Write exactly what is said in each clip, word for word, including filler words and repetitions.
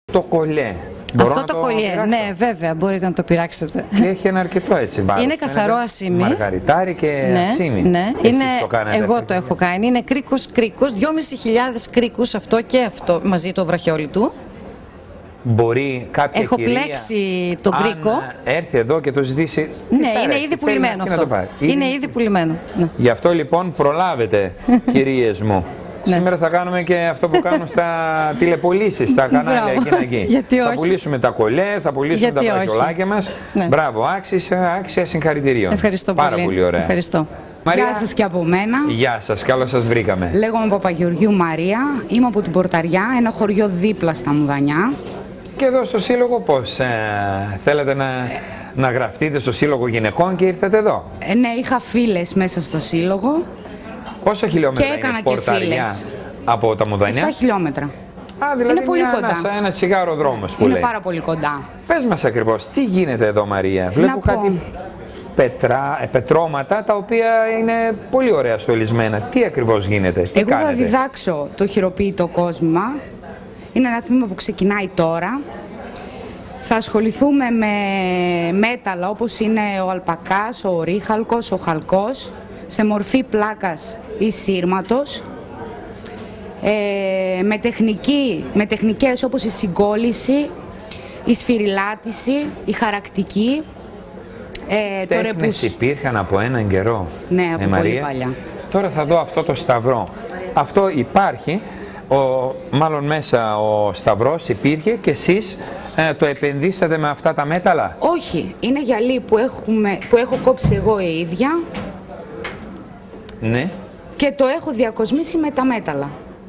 Το κολλιέ. Μπορώ Αυτό το, το κολλιέ, ναι, βέβαια, μπορείτε να το πειράξετε. Και έχει ένα αρκετό έτσι βάρος. Είναι καθαρό ασίμι. Μαργαριτάρι και ναι, ασίμι. Ναι, είναι, το κάνετε, εγώ αυτό. το έχω κάνει. Είναι κρίκος κρίκος, δυόμισι χιλιάδες κρίκους αυτό και αυτό μαζί το βραχιόλι του. Μπορεί κάποια Έχω κυρία, πλέξει τον κρίκο. Αν έρθει εδώ και το ζητήσει. Ναι, είναι ήδη πουλημένο αυτό. Είναι ήδη πουλημένο. Ναι. Γι' αυτό λοιπόν προλάβετε, κυρίες μου. Ναι. Σήμερα θα κάνουμε και αυτό που κάνουν στα τηλεπολίσεις, στα κανάλια εκεί, εκεί. Γιατί θα όχι. πουλήσουμε τα κολέ, θα πουλήσουμε Γιατί τα βραχιολάκια μας. Ναι. Μπράβο, άξια, άξια συγχαρητηρίων. Ευχαριστώ Πάρα πολύ. πολύ ωραία. Ευχαριστώ. Μαρία. Γεια σας και από μένα. Γεια σας, καλώς σας βρήκαμε. Λέγομαι Παπαγεωργίου Μαρία, είμαι από την Πορταριά, ένα χωριό δίπλα στα Μουδανιά. Και εδώ στο Σύλλογο πώς ε, θέλετε να, ε, να γραφτείτε στο Σύλλογο Γυναικών και ήρθατε εδώ. Ε, ναι, είχα φίλες μέσα στο Σύλλογο. Πόσα χιλιόμετρα και είναι Πορταριά από τα Μουδανιά? επτά χιλιόμετρα. Α, δηλαδή είναι πολύ μια, κοντά. Ένα, ένα τσιγάρο δρόμος που είναι λέει. πάρα πολύ κοντά. Πες μας ακριβώς, τι γίνεται εδώ Μαρία? Βλέπω να κάτι πετρά, ε, πετρώματα τα οποία είναι πολύ ωραία στολισμένα. Τι ακριβώς γίνεται, τι Εγώ κάνετε? θα διδάξω το χειροποίητο κόσμημα. Είναι ένα τμήμα που ξεκινάει τώρα. Θα ασχοληθούμε με μέταλλα όπως είναι ο αλπακάς, ο ρίχαλκος, ο χαλκός, σε μορφή πλάκας ή σύρματος, ε, με, τεχνική, με τεχνικές όπως η συγκόλληση, η σφυριλάτηση, η χαρακτική. Ε, Τέχνες ρεπούς... υπήρχαν από έναν καιρό. Ναι, από ε, πολύ Μαρία. παλιά. Τώρα θα δω αυτό το σταυρό. Αυτό υπάρχει, ο, μάλλον μέσα ο σταυρός υπήρχε και εσείς ε, το επενδύσατε με αυτά τα μέταλλα? Όχι, είναι γυαλί που, έχουμε, που έχω κόψει εγώ η ίδια. Ναι. Και το έχω διακοσμήσει με τα μέταλλα.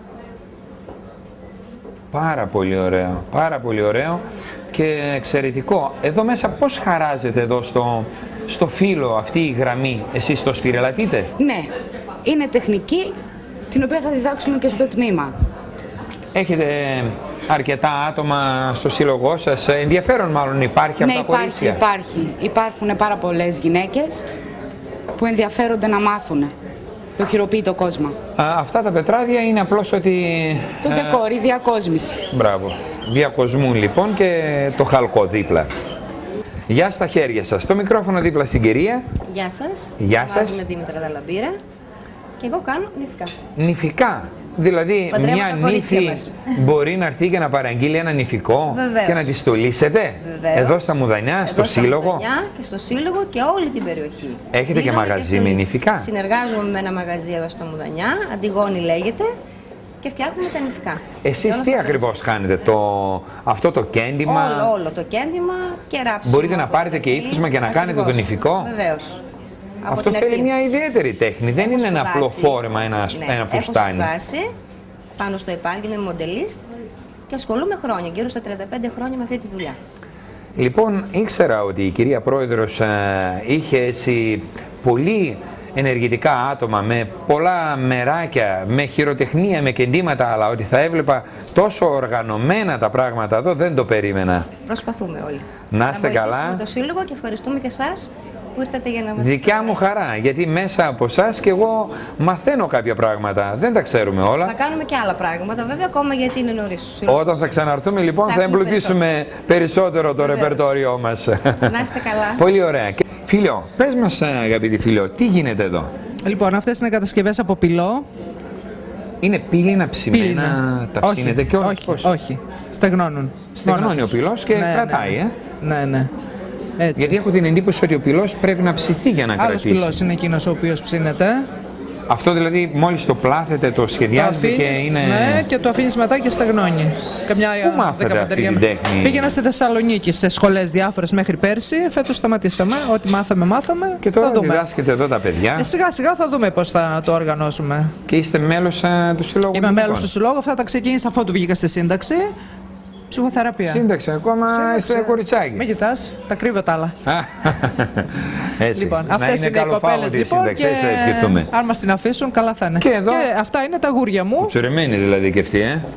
Πάρα πολύ ωραίο, πάρα πολύ ωραίο και εξαιρετικό. Εδώ μέσα πώς χαράζεται εδώ στο, στο φύλλο αυτή η γραμμή, εσείς το σφυριλατείτε? Ναι, είναι τεχνική την οποία θα διδάξουμε και στο τμήμα. Έχετε αρκετά άτομα στο σύλλογό σας, ενδιαφέρον μάλλον υπάρχει ναι, από τα υπάρχει, κορίτσια? υπάρχει. Υπάρχουν πάρα πολλές γυναίκες που ενδιαφέρονται να μάθουν το χειροποίητο κόσμο. Α, αυτά τα πετράδια είναι απλώς ότι... Το ντεκόρ, η διακόσμηση. Μπράβο. Διακοσμούν λοιπόν και το χαλκό δίπλα. Γεια στα χέρια σας. Το μικρόφωνο δίπλα στην κυρία. Γεια σας. Γεια σας. Είμαι Δήμητρα Δαλαμπύρα και εγώ κάνω νηφικά. Νηφικά. Δηλαδή Παντρεύω μια νύφη μπορεί να έρθει και να παραγγείλει ένα νηφικό? Βεβαίως. Και να τη στολίσετε? Βεβαίως. Εδώ στα Μουδανιά, Εδώ στο στα Σύλλογο? Μουδανιά και στο Σύλλογο και όλη την περιοχή. Έχετε και μαγαζί και με νηφικά? Συνεργάζομαι με ένα μαγαζί εδώ στα Μουδανιά, Αντιγόνη λέγεται, και φτιάχνουμε τα νηφικά. Εσείς τι ακριβώς κάνετε, το, αυτό το κέντημα? Όλο, όλο το κέντημα και ράψιμο. Μπορείτε να πάρετε και ύφασμα και να κάνετε το νηφικό? Βεβαίως. Αυτό θέλει μια ιδιαίτερη τέχνη, δεν είναι ένα απλό φόρεμα, ένα, ναι, ένα φουστάνι. Έχω σπουδάσει πάνω στο επάγγελμα, είμαι μοντελίστ και ασχολούμαι χρόνια, γύρω στα τριάντα πέντε χρόνια με αυτή τη δουλειά. Λοιπόν, ήξερα ότι η κυρία Πρόεδρος ε, είχε έτσι πολύ ενεργητικά άτομα με πολλά μεράκια, με χειροτεχνία, με κεντήματα, αλλά ότι θα έβλεπα τόσο οργανωμένα τα πράγματα εδώ δεν το περίμενα. Προσπαθούμε όλοι. Να είστε καλά. Να βοηθήσουμε το Σύλλογο και ευχαριστούμε και εσάς που ήρθατε για να μας... Δικιά μου χαρά, γιατί μέσα από εσάς και εγώ μαθαίνω κάποια πράγματα. Δεν τα ξέρουμε όλα. Θα κάνουμε και άλλα πράγματα, βέβαια, ακόμα γιατί είναι νωρίς. Όταν θα ξαναρθούμε, λοιπόν, θα, θα εμπλουτίσουμε περισσότερο, περισσότερο το Βεβαίως. ρεπερτόριό μας. Να είστε καλά. Πολύ ωραία. Φίλιο, πες μας, αγαπητή φίλιο, τι γίνεται εδώ? Λοιπόν, αυτές είναι κατασκευές από πυλό. Είναι πύληνα ψημένα, πύληνα. τα ψήνετε και όλα? Όχι, πώς? όχι. Στεγνώνουν. Στεγνώνει ο πυλός και ναι, κρατάει, ναι. ε. Ναι, ναι. Έτσι. Γιατί έχω την εντύπωση ότι ο πυλός πρέπει να ψηθεί για να Άλλος κρατήσει. Άλλος πυλός είναι εκείνος ο οποίος ψήνεται. Αυτό δηλαδή μόλις το πλάθετε, το σχεδιάζετε και είναι... Ναι, και το αφήνεις μετά και στεγνώνει. Καμιά Πού μάθατε αυτή την τέχνη? Πήγαινα στη Θεσσαλονίκη, σε σχολές διάφορες μέχρι πέρσι. Φέτος σταματήσαμε. Ό,τι μάθαμε, μάθαμε. Και τώρα θα δούμε. διδάσκετε εδώ τα παιδιά. Ε, σιγά σιγά θα δούμε πώς θα το οργανώσουμε. Και είστε μέλος α, του Συλλόγου? Είμαι μέλος του Συλλόγου. Αυτά τα ξεκίνησα αφού του βγήκα στη σύνταξη. Ψυχοθεραπεία. Σύνταξη, ακόμα Σύνταξη. είστε κοριτσάκι. Μην κοιτάς, τα κρύβω τα άλλα. Έτσι. Λοιπόν, να αυτές είναι, είναι οι κοπέλες λοιπόν σύνταξη, και αν μας την αφήσουν καλά θα είναι. Και, εδώ... και αυτά είναι τα γούρια μου. Τσουρεμένη δηλαδή και αυτή, ε.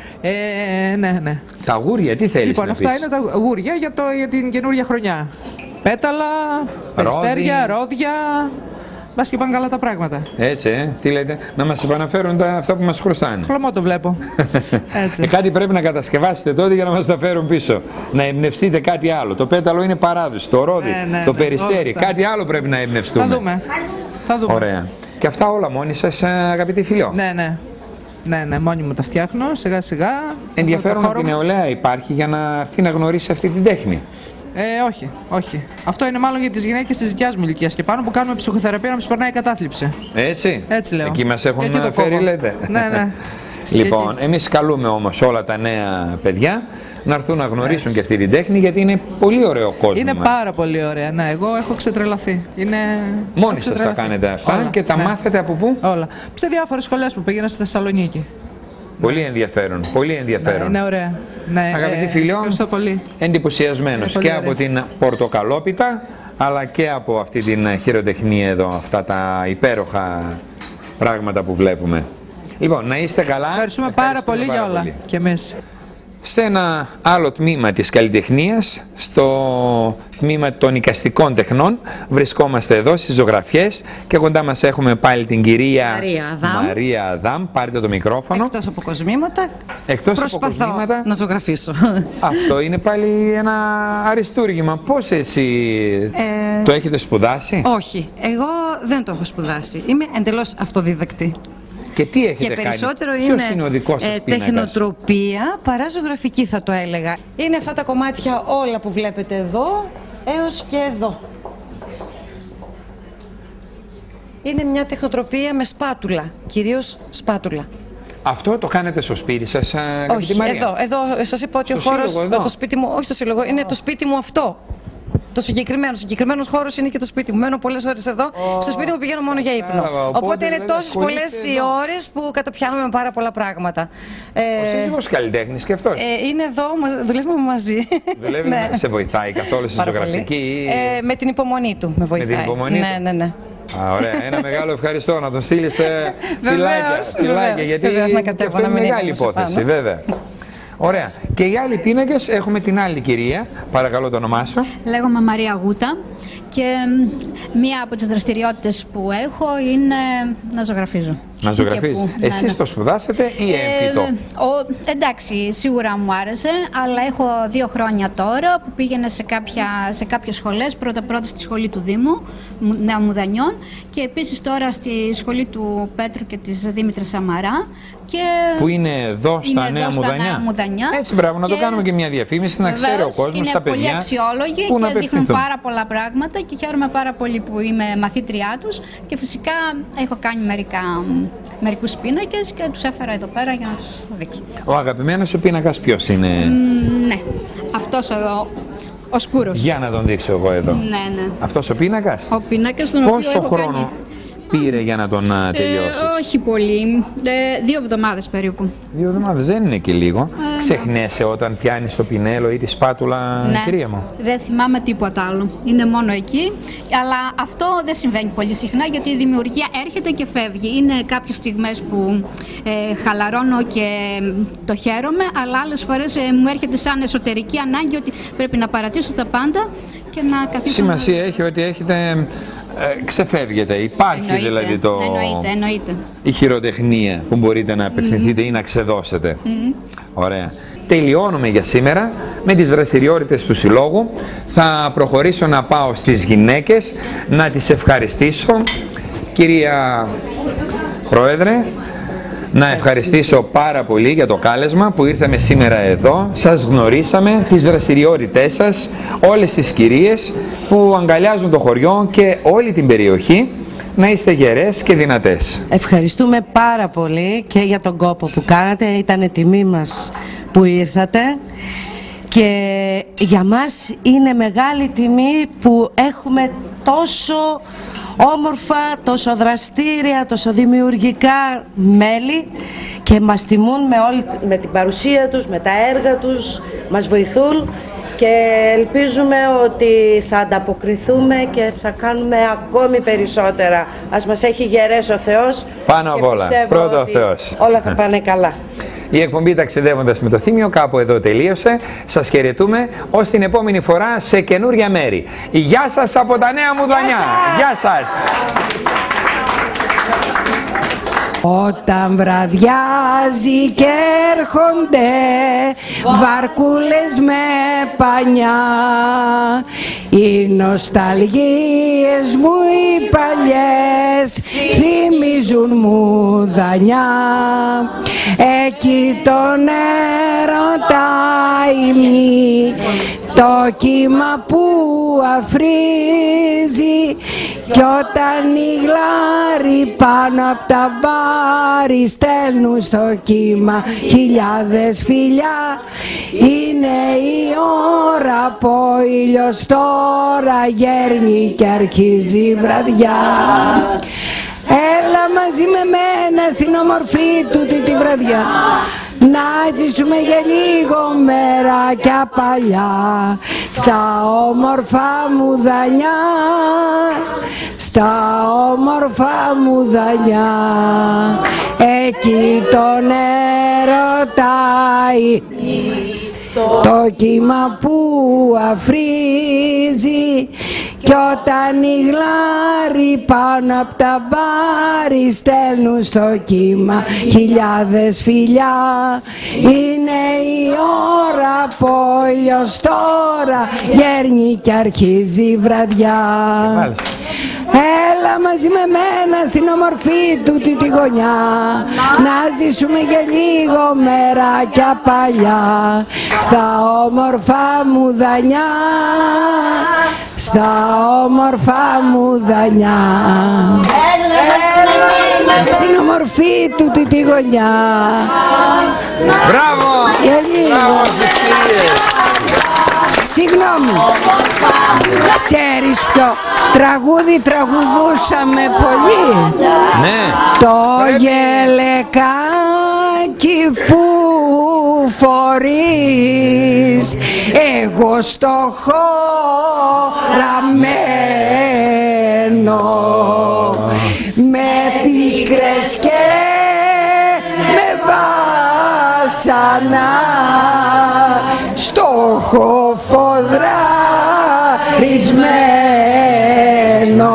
ε ναι, ναι. Τα γούρια, τι θέλεις λοιπόν, να αυτά πεις? είναι τα γούρια για, το, για την καινούργια χρονιά. Πέταλα, περιστέρια, ρόδια, μπας και πάνε καλά τα πράγματα. Έτσι, ε, τι λέτε, να μας επαναφέρουν τα, αυτά που μας χρωστάνε. Χλωμό το βλέπω. Έτσι. Ε, κάτι πρέπει να κατασκευάσετε τότε για να μας τα φέρουν πίσω. Να εμπνευστείτε κάτι άλλο. Το πέταλο είναι παράδοση, το ρόδι, ναι, ναι, το ναι, περιστέρι. Κάτι άλλο πρέπει να εμπνευστούμε. Θα δούμε. Θα δούμε. Ωραία. Και αυτά όλα μόνοι σας, αγαπητοί Φιλιό. Ναι, ναι. Ναι, ναι, μόνοι μου τα φτιάχνω, σιγά σιγά. Ενδιαφέρον από την νεολαία υπάρχει για να έρθει να γνωρίσει αυτή την τέχνη. Ε, όχι, όχι. Αυτό είναι μάλλον για τις γυναίκες της δικιάς μου ηλικίας και πάνω που κάνουμε ψυχοθεραπεία να μας περνάει η κατάθλιψη. Έτσι. Έτσι λέω. Εκεί μας έχουν Γιατί το φέρει, κόβω. λέτε. Ναι, ναι. Λοιπόν, Γιατί... εμείς καλούμε όμως όλα τα νέα παιδιά να έρθουν να γνωρίσουν έτσι και αυτή την τέχνη, γιατί είναι πολύ ωραίο κόσμο. Είναι πάρα πολύ ωραία. Ναι, εγώ έχω ξετρελαθεί. Είναι... Μόνοι σας τα κάνετε αυτά όλα, και τα ναι. μάθετε από πού? Όλα. Σε διάφορες σχολές που πήγαινα στη Θεσσαλονίκη. Πολύ ενδιαφέρον, πολύ ενδιαφέρον. Ναι, είναι ωραία. Ναι, αγαπητοί ε, Φιλιό, πολύ. εντυπωσιασμένος και ωραία. Από την πορτοκαλόπιτα, αλλά και από αυτή την χειροτεχνία εδώ, αυτά τα υπέροχα πράγματα που βλέπουμε. Λοιπόν, να είστε καλά. Ευχαριστούμε πάρα πολύ για όλα. Πολύ. Και εμείς. Σε ένα άλλο τμήμα της καλλιτεχνίας, στο τμήμα των εικαστικών τεχνών, βρισκόμαστε εδώ στις ζωγραφιές και κοντά μας έχουμε πάλι την κυρία Μαρία Αδάμ. Μαρία Αδάμ. Πάρτε το μικρόφωνο. Εκτός από κοσμήματα, Εκτός προσπαθώ από κοσμήματα, να ζωγραφίσω. Αυτό είναι πάλι ένα αριστούργημα. Πώς εσύ ε... το έχετε σπουδάσει? Όχι, εγώ δεν το έχω σπουδάσει. Είμαι εντελώς αυτοδίδακτη. Και τι έχετε και περισσότερο κάνει? είναι, Ποιος είναι ο δικός σας ε, πίνακας? τεχνοτροπία παρά ζωγραφική, θα το έλεγα. Είναι αυτά τα κομμάτια όλα που βλέπετε εδώ έως και εδώ. Είναι μια τεχνοτροπία με σπάτουλα, κυρίως σπάτουλα. Αυτό το κάνετε στο σπίτι σας? Όχι, εδώ, εδώ σας είπα ότι στο ο χώρος, σύλλογο, το σπίτι μου, όχι στο σύλλογο, είναι το σπίτι μου αυτό. Το συγκεκριμένο, συγκεκριμένο χώρο είναι και το σπίτι μου. Μένω πολλές ώρες εδώ. Oh. Στο σπίτι μου πηγαίνω μόνο για ύπνο. Οπότε, Οπότε είναι δηλαδή, τόσες πολλές οι ώρες που καταπιάνουμε πάρα πολλά πράγματα. Ο σύζυγος καλλιτέχνης και αυτός? Ε, είναι εδώ, δουλεύουμε μαζί. Δουλεύει, ναι. Σε βοηθάει καθόλου στη ζωγραφική? Ε, με την υπομονή του με βοηθάει. Με την υπομονή ναι, του. ναι, ναι. Α, ωραία. Ένα μεγάλο ευχαριστώ. Να τον στείλεις σε φυλάκια. Φυλάκια, γιατί βεβαίως, να κατέβω, αυτό είναι να μεγάλη υπόθεση, βέβαια. Ωραία. Και οι άλλοι πίνακες, έχουμε την άλλη κυρία. Παρακαλώ το όνομά σου. Λέγομαι Μαρία Γούτα και μία από τις δραστηριότητες που έχω είναι να ζωγραφίζω. Να ζωγραφίζεις. Εσείς ναι, ναι. το σπουδάσετε ή έμφυτο? Ε, ο, εντάξει, σίγουρα μου άρεσε, αλλά έχω δύο χρόνια τώρα που πήγαινα σε, κάποια, σε κάποιες σχολές. Πρώτα πρώτα στη σχολή του Δήμου, Νέων Μουδανιών, και επίσης τώρα στη σχολή του Πέτρου και της Δήμητρας Σαμαρά. Και που είναι εδώ στα είναι Νέα εδώ στα Μουδανιά. Νέα Μουδανιά. Έτσι, μπράβο, να το κάνουμε και μια διαφήμιση, να ξέρει ο κόσμος, τα παιδιά. Είναι πολύ αξιόλογοι που και δείχνουν πάρα πολλά πράγματα και χαίρομαι πάρα πολύ που είμαι μαθήτριά τους και φυσικά έχω κάνει μερικά, μερικούς πίνακες και τους έφερα εδώ πέρα για να τους δείξω. Ο αγαπημένος σου πίνακας ποιος είναι? Mm, ναι, αυτός εδώ, ο σκούρος. Για να τον δείξω εγώ εδώ. Ναι, ναι. Αυτός ο πίνακας. Ο πίνακας τον Πόσο οποίο έχω χρόνο κάνει... πήρε για να τον ε, τελειώσεις? Ε, όχι πολύ, ε, δύο εβδομάδες περίπου. Δύο εβδομάδες δεν είναι και λίγο. Ε, Ξεχνέσαι όταν πιάνεις το πινέλο ή τη σπάτουλα, ναι. κυρία μου? Δεν θυμάμαι τίποτα άλλο. Είναι μόνο εκεί. Αλλά αυτό δεν συμβαίνει πολύ συχνά γιατί η δημιουργία έρχεται και φεύγει. Είναι κάποιες στιγμές που ε, χαλαρώνω και το χαίρομαι, αλλά άλλες φορές ε, μου έρχεται σαν εσωτερική ανάγκη ότι πρέπει να παρατήσω τα πάντα και να καθίσω. Σημασία να... έχει ότι έχετε. Ε, ξεφεύγετε, υπάρχει εννοείται, δηλαδή το... εννοείται, εννοείται. η χειροτεχνία που μπορείτε να απευθυνθείτε mm-hmm. ή να ξεδώσετε. Mm-hmm. Ωραία. Τελειώνουμε για σήμερα με τις δραστηριότητες του Συλλόγου. Θα προχωρήσω να πάω στις γυναίκες, να τις ευχαριστήσω. Κυρία Πρόεδρε, να ευχαριστήσω πάρα πολύ για το κάλεσμα που ήρθαμε σήμερα εδώ. Σας γνωρίσαμε, τις δραστηριότητές σας, όλες τις κυρίες που αγκαλιάζουν το χωριό και όλη την περιοχή. Να είστε γερές και δυνατές. Ευχαριστούμε πάρα πολύ και για τον κόπο που κάνατε. Ήταν τιμή μας που ήρθατε. Και για μας είναι μεγάλη τιμή που έχουμε τόσο όμορφα, τόσο δραστήρια, τόσο δημιουργικά μέλη και μας τιμούν με, όλη, με την παρουσία τους, με τα έργα τους, μας βοηθούν και ελπίζουμε ότι θα ανταποκριθούμε και θα κάνουμε ακόμη περισσότερα. Ας μας έχει γερές ο Θεός. Πάνω απ' όλα, πρώτα ο Θεός. Όλα θα πάνε καλά. Η εκπομπή Ταξιδεύοντας με το Θήμιο κάπου εδώ τελείωσε. Σας χαιρετούμε ως την επόμενη φορά σε καινούρια μέρη. Γεια σας από τα Νέα Μουδανιά. Γεια σας. Όταν βραδιάζει και έρχονται βαρκούλες με πανιά, οι νοσταλγίες μου οι παλιές θυμίζουν μουδανιά. Εκεί τον έρωτα υμνεί το κύμα που αφρίζει, κι όταν οι γλάροι πάνω απ' τα μπάρι στέλνουν στο κύμα χιλιάδες φιλιά, είναι η ώρα που ο ήλιος τώρα γέρνει και αρχίζει η βραδιά. Έλα μαζί με μένα στην ομορφή τούτη τη βραδιά, να ζήσουμε για λίγο μεράκια παλιά, στα όμορφα μουδανιά, στα όμορφα μουδανιά. Εκεί τον έρωταει το κύμα που αφρίζει, κι όταν οι γλάροι πάνω απ' τα μπάρι στέλνουν στο κύμα χιλιάδες φιλιά, είναι η ώρα που ο ήλιος τώρα γέρνει και αρχίζει η βραδιά. Έλα μαζί με μένα στην ομορφή τούτη τη γωνιά, να ζήσουμε για λίγο μεράκια παλιά, στα όμορφα μουδανιά, στα όμορφα μουδανιά. Στην ομορφή τούτη τη γωνιά. Μπράβο! Για λίγο. Συγγνώμη, ξέρεις ποιο τραγούδι τραγουδούσαμε πολύ? Ναι. Το γελεκάκι που φορείς, εγώ στο χωραμένο, με πίκρες και με βάσανα, στο χωφοδραρισμένο.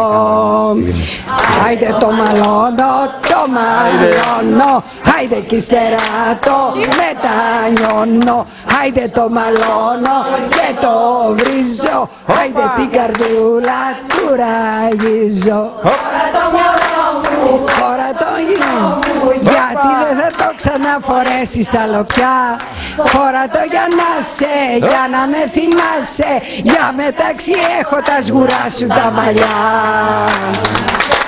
Άιντε το μαλώνω, το μαλώνω, άιντε κι ύστερα το μετανιώνω, άιντε το μαλώνω και το βρίζω, άιντε την καρδούλα του ραγίζω. Φορά το μωρό μου, φορά το γιο μου, γιατί δεν θα το ξαναφορέσεις άλλο πια. Φορά το για να σε, για να με θυμάσαι, για μεταξύ έχω τα σγουρά σου τα μαλλιά.